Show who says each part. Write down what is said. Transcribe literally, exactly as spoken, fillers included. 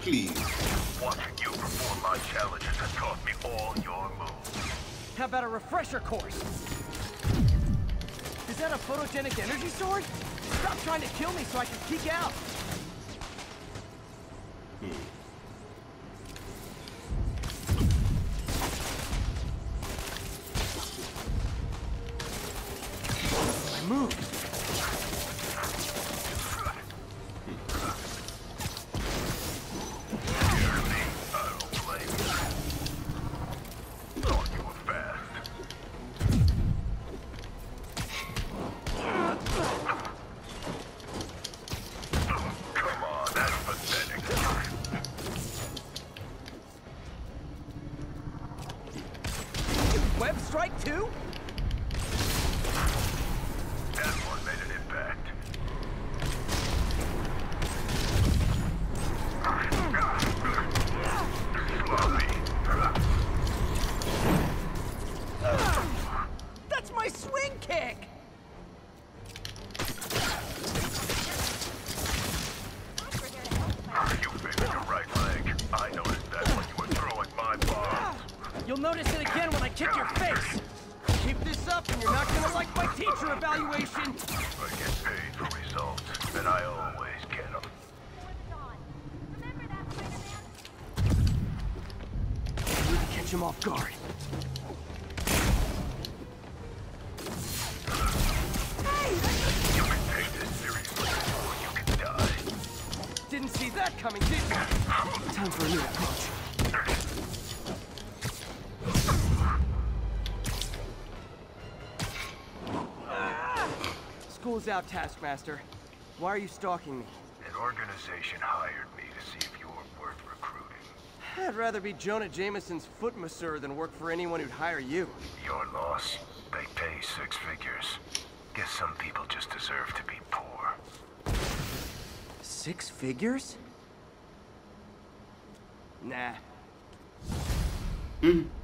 Speaker 1: please.
Speaker 2: Watching you perform my challenges has taught me all your moves.
Speaker 3: How about a refresher course? Is that a photogenic energy sword? Stop trying to kill me so I can peek out.
Speaker 1: Hmm.
Speaker 3: I moved. Web strike too?
Speaker 2: That one made an impact.
Speaker 3: That's my swing kick!
Speaker 2: You favored your right leg. I noticed that when you were throwing my bomb.
Speaker 3: You'll notice it again when I kick your face. Keep this up and you're not gonna like my teacher evaluation.
Speaker 2: I get paid for results, and I always get them.
Speaker 3: I need to catch him off guard.
Speaker 2: You can take this seriously or you can die.
Speaker 3: Didn't see that coming, did you? Time for a new approach. School's out, Taskmaster. Why are you stalking me?
Speaker 2: An organization hired me to see if you were worth recruiting.
Speaker 3: I'd rather be Jonah Jameson's foot masseur than work for anyone who'd hire you.
Speaker 2: Your loss. They pay six figures. Guess some people just deserve to be poor.
Speaker 3: Six figures? Nah.
Speaker 1: Mm.